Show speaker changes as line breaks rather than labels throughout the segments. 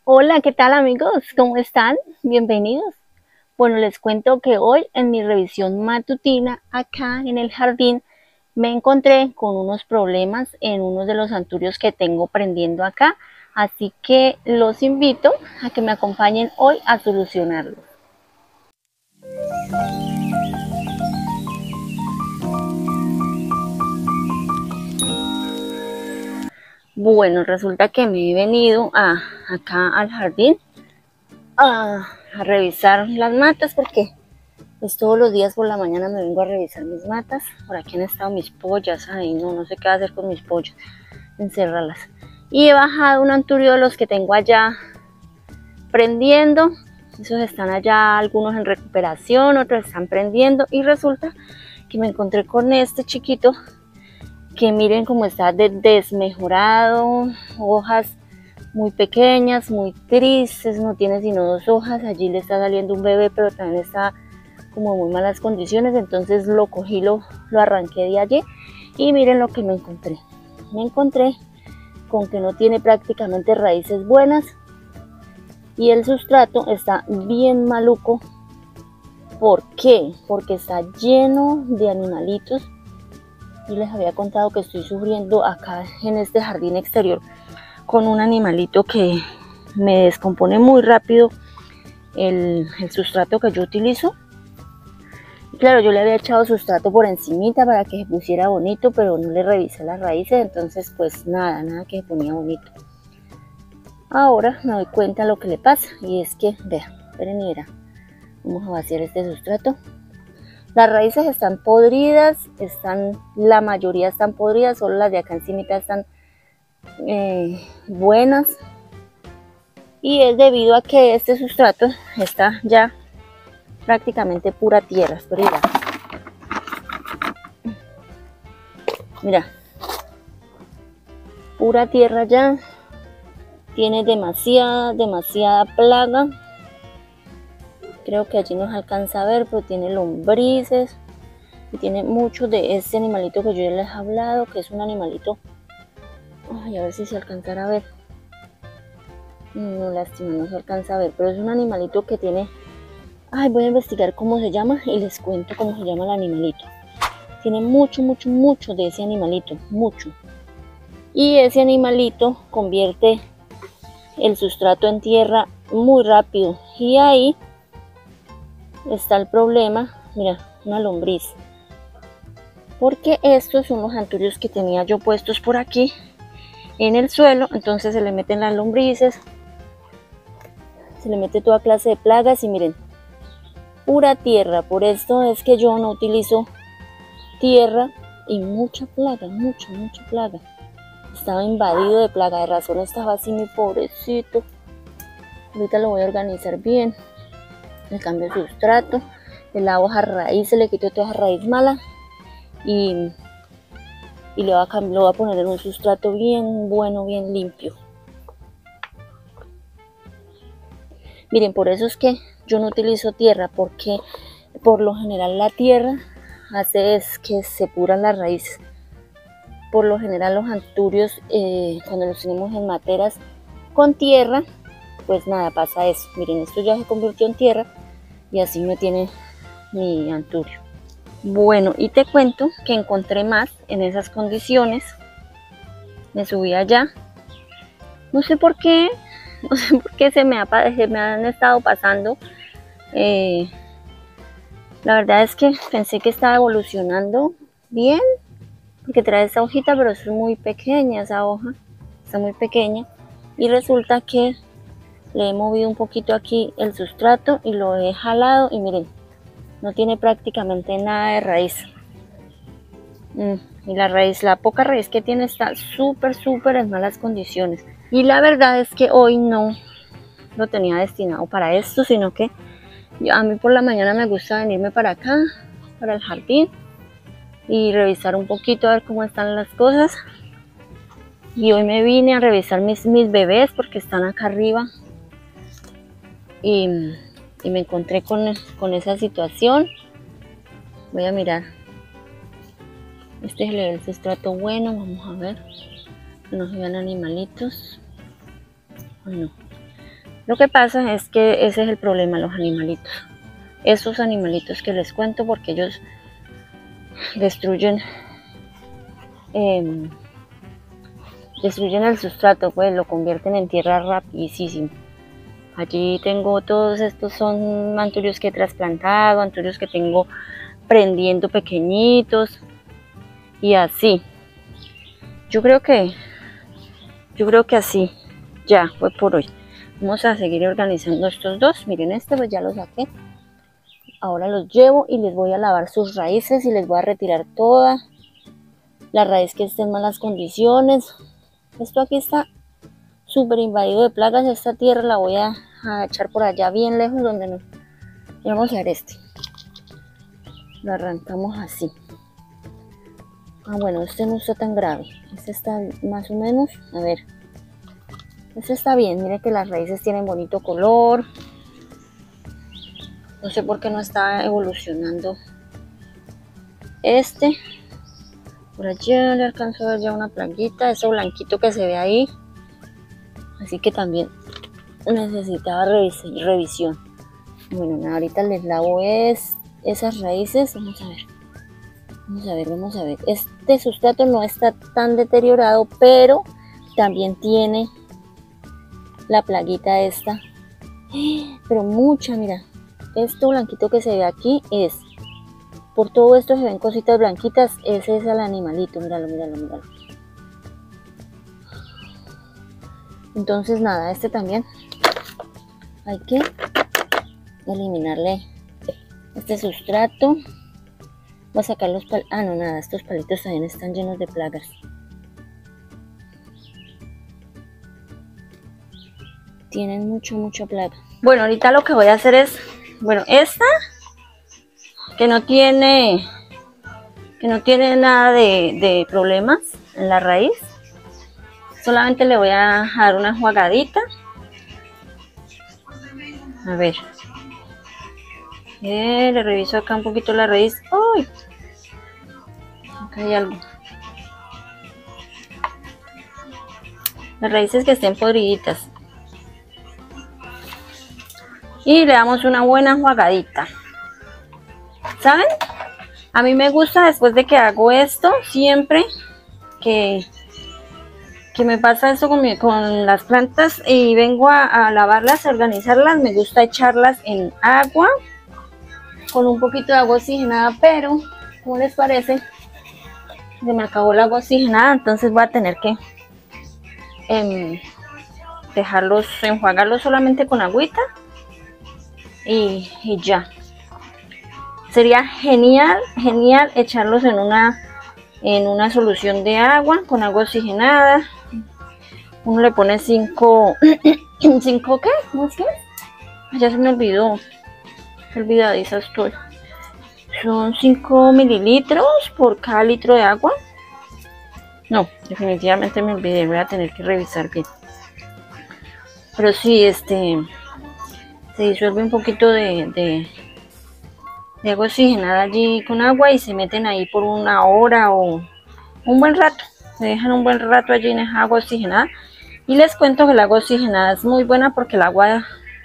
Hola, ¿qué tal amigos? ¿Cómo están? Bienvenidos. Bueno, les cuento que hoy en mi revisión matutina acá en el jardín me encontré con unos problemas en uno de los anturios que tengo prendiendo acá, así que los invito a que me acompañen hoy a solucionarlo. Bueno, resulta que me he venido acá al jardín a revisar las matas porque pues todos los días por la mañana me vengo a revisar mis matas. Por aquí han estado mis pollas. Ay, no sé qué hacer con mis pollas. Encerrarlas. Y he bajado un anturio de los que tengo allá prendiendo. Esos están allá, algunos en recuperación, otros están prendiendo. Y resulta que me encontré con este chiquito que miren cómo está desmejorado. Hojas muy pequeñas, muy tristes. No tiene sino 2 hojas. Allí le está saliendo un bebé, pero también está como muy malas condiciones, entonces lo cogí, lo arranqué de allí y miren lo que me encontré con que no tiene prácticamente raíces buenas y el sustrato está bien maluco. ¿Por qué? Porque está lleno de animalitos y les había contado que estoy sufriendo acá en este jardín exterior con un animalito que me descompone muy rápido el sustrato que yo utilizo. Claro, yo le había echado sustrato por encimita para que se pusiera bonito, pero no le revisé las raíces, entonces pues nada que se ponía bonito. Ahora me doy cuenta de lo que le pasa y es que, vean, esperen y verán, vamos a vaciar este sustrato. Las raíces están podridas, la mayoría están podridas, solo las de acá encimita están buenas. Y es debido a que este sustrato está ya prácticamente pura tierra. Esperen, mira, pura tierra ya, tiene demasiada plaga. Creo que allí no se alcanza a ver, pero tiene lombrices y tiene mucho de este animalito que yo ya les he hablado, que es un animalito, ay, a ver si se alcanzará a ver. No, lástima, no se alcanza a ver, pero es un animalito que tiene, ay, voy a investigar cómo se llama y les cuento cómo se llama el animalito. Tiene mucho de ese animalito, mucho. Y ese animalito convierte el sustrato en tierra muy rápido y ahí está el problema. Mira, una lombriz, porque estos son los anturios que tenía yo puestos por aquí en el suelo, entonces se le meten las lombrices, se le mete toda clase de plagas y miren, pura tierra. Por esto es que yo no utilizo tierra y mucha plaga, mucha plaga. Estaba invadido de plaga, de razón estaba así mi pobrecito. Ahorita lo voy a organizar bien. Le cambio el sustrato, de la hoja raíz, se le quitó toda esa raíz mala y lo voy a poner en un sustrato bien bueno, bien limpio. Miren, por eso es que yo no utilizo tierra, porque por lo general la tierra hace es que se puran las raíces. Por lo general los anturios, cuando los tenemos en materas con tierra, pues nada, pasa eso. Miren, esto ya se convirtió en tierra y así me tiene mi anturio. Bueno, y te cuento que encontré más en esas condiciones. Me subí allá. No sé por qué se me han estado pasando. La verdad es que pensé que estaba evolucionando bien, porque trae esta hojita, pero es muy pequeña esa hoja, está muy pequeña. Y resulta que le he movido un poquito aquí el sustrato y lo he jalado y miren, no tiene prácticamente nada de raíz. Y la poca raíz que tiene está súper en malas condiciones. Y la verdad es que hoy no lo tenía destinado para esto, sino que a mí por la mañana me gusta venirme para acá, para el jardín, y revisar un poquito a ver cómo están las cosas. Y hoy me vine a revisar mis bebés porque están acá arriba y me encontré con esa situación. Voy a mirar. Este es el sustrato bueno, vamos a ver que no se vean animalitos. Bueno, Lo que pasa es que ese es el problema, los animalitos. Esos animalitos que les cuento, porque ellos destruyen el sustrato, pues lo convierten en tierra rapidísimo. Allí tengo todos estos, son anturios que he trasplantado, anturios que tengo prendiendo pequeñitos y así. Yo creo que así ya fue por hoy. Vamos a seguir organizando estos dos. Miren, este pues ya lo saqué. Ahora los llevo y les voy a lavar sus raíces y les voy a retirar toda la raíz que esté en malas condiciones. Esto aquí está súper invadido de plagas. Esta tierra la voy a echar por allá bien lejos donde no. Y vamos a ver este. Lo arrancamos así. Bueno, este no está tan grave. Este está más o menos, a ver. Este está bien, mire que las raíces tienen bonito color. No sé por qué no está evolucionando este. Por allá le alcanzo a ver ya una plaguita, eso blanquito que se ve ahí. Así que también necesitaba revisión. Bueno, nada, ahorita les lavo esas raíces. Vamos a ver. Este sustrato no está tan deteriorado, pero también tiene la plaguita esta. Pero mucha, mira. Esto blanquito que se ve aquí es, por todo esto se ven cositas blanquitas, ese es el animalito, míralo. Entonces nada, este también hay que eliminarle este sustrato. Voy a sacar los palitos, no, nada, estos palitos también están llenos de plagas. Tienen mucha plaga. Bueno, ahorita lo que voy a hacer es, bueno, esta que no tiene nada de problemas en la raíz, solamente le voy a dar una enjuagadita. A ver, le reviso acá un poquito la raíz. ¡Uy! Acá hay algo. Las raíces que estén podriditas. Y le damos una buena enjuagadita. ¿Saben? A mí me gusta después de que hago esto, siempre que me pasa eso con las plantas y vengo a lavarlas, a organizarlas, me gusta echarlas en agua, con un poquito de agua oxigenada, pero, ¿cómo les parece? Se me acabó el agua oxigenada, entonces voy a tener que enjuagarlos solamente con agüita. Y ya. Sería genial echarlos en una solución de agua con agua oxigenada. Uno le pone 5 ¿qué? ¿Cómo es que? Ya se me olvidó. Qué olvidadiza estoy. Son 5 mililitros por cada litro de agua. No, definitivamente me olvidé. Voy a tener que revisar bien. Pero sí, se disuelve un poquito de agua oxigenada allí con agua y se meten ahí por una hora o un buen rato. Se dejan un buen rato allí en esa agua oxigenada. Y les cuento que el agua oxigenada es muy buena porque el agua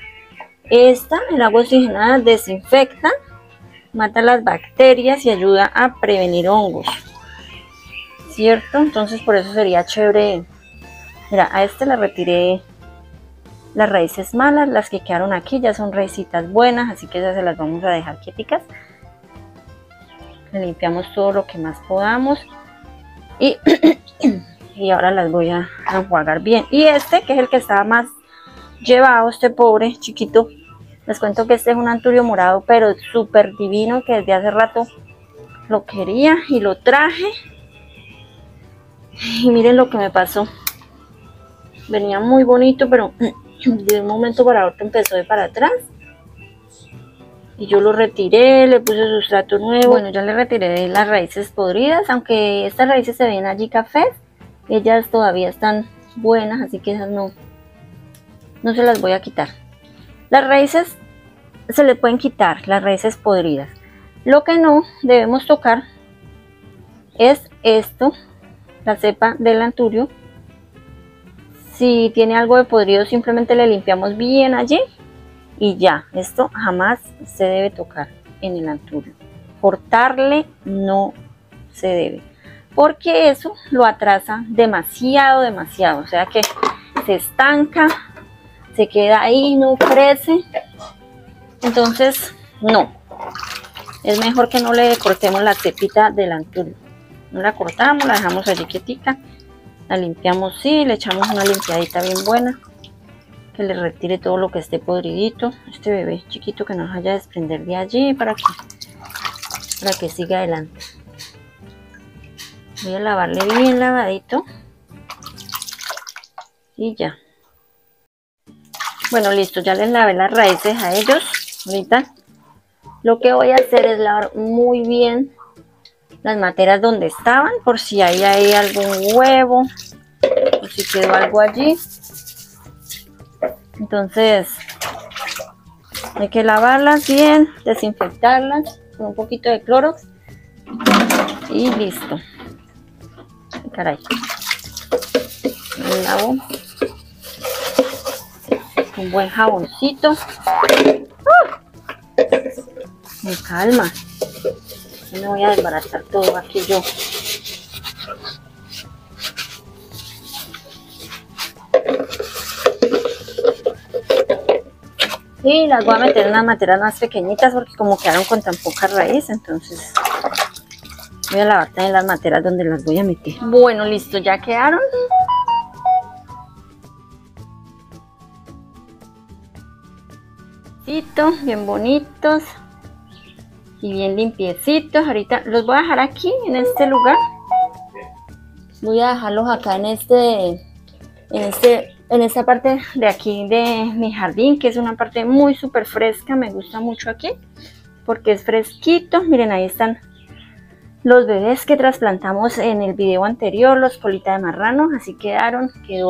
oxigenada desinfecta, mata las bacterias y ayuda a prevenir hongos. ¿Cierto? Entonces por eso sería chévere. Mira, a le retiré las raíces malas, las que quedaron aquí ya son raícitas buenas, así que esas se las vamos a dejar quieticas. Le limpiamos todo lo que más podamos y, y ahora las voy a enjuagar bien. Y que es el que estaba más llevado, este pobre chiquito, les cuento que este es un anturio morado, pero súper divino, que desde hace rato lo quería y lo traje. Y miren lo que me pasó. Venía muy bonito, pero de un momento para otro empezó de para atrás. Y yo lo retiré, le puse sustrato nuevo. Bueno, ya le retiré las raíces podridas, aunque estas raíces se ven allí cafés. Ellas todavía están buenas, así que esas no se las voy a quitar. Las raíces se le pueden quitar, las raíces podridas. Lo que no debemos tocar es esto, la cepa del anturio. Si tiene algo de podrido, simplemente le limpiamos bien allí y ya. Esto jamás se debe tocar en el antulio. Cortarle no se debe, porque eso lo atrasa demasiado, demasiado. O sea que se estanca, se queda ahí, no crece. Entonces, no. Es mejor que no le cortemos la cepita del antulio. No la cortamos, la dejamos allí quietica. La limpiamos, sí, le echamos una limpiadita bien buena. Que le retire todo lo que esté podridito. Este bebé chiquito que no vaya a desprender de allí para que siga adelante. Voy a lavarle bien lavadito. Y ya. Bueno, listo, ya les lavé las raíces a ellos. Ahorita lo que voy a hacer es lavar muy bien las materas donde estaban, por si hay algún huevo, o si quedó algo allí. Entonces hay que lavarlas bien, desinfectarlas con un poquito de Clorox y listo. Caray, me lavo con buen jaboncito. Me calma, no me voy a desbaratar todo aquí yo. Y las voy a meter en unas materas más pequeñitas porque como quedaron con tan poca raíz, entonces voy a lavar también las materas donde las voy a meter. Bueno, listo, ya quedaron. Bien bonitos y bien limpiecitos. Ahorita los voy a dejar aquí en este lugar. Voy a dejarlos acá en esta parte de aquí de mi jardín, que es una parte muy súper fresca. Me gusta mucho aquí porque es fresquito. Miren, ahí están los bebés que trasplantamos en el video anterior, los colita de marrano. Así quedaron,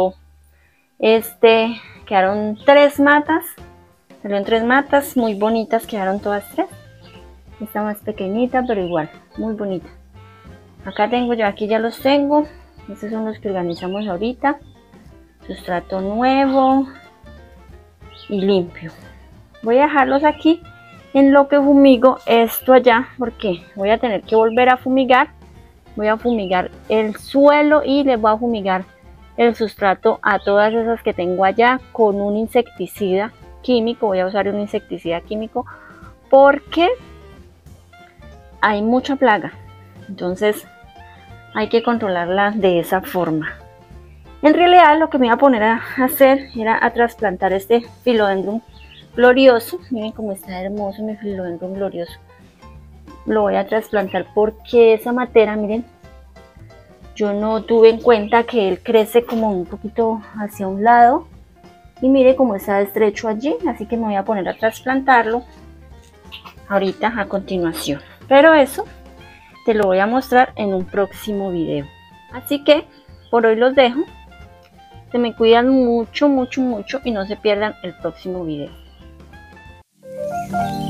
quedaron 3 matas. Salieron 3 matas muy bonitas, quedaron todas 3. Esta más pequeñita, pero igual, muy bonita. Acá tengo yo, aquí ya los tengo. Estos son los que organizamos ahorita. Sustrato nuevo y limpio. Voy a dejarlos aquí en lo que fumigo esto allá, porque voy a tener que volver a fumigar. Voy a fumigar el suelo y les voy a fumigar el sustrato a todas esas que tengo allá con un insecticida químico. Voy a usar un insecticida químico porque hay mucha plaga, entonces hay que controlarla de esa forma. En realidad lo que me iba a poner a hacer era a trasplantar este Philodendron glorioso. Miren cómo está hermoso mi Philodendron glorioso. Lo voy a trasplantar porque esa matera, miren, yo no tuve en cuenta que él crece como un poquito hacia un lado. Y mire cómo está estrecho allí, así que me voy a poner a trasplantarlo ahorita a continuación. Pero eso te lo voy a mostrar en un próximo video. Así que por hoy los dejo. Se me cuidan mucho, mucho, mucho y no se pierdan el próximo video.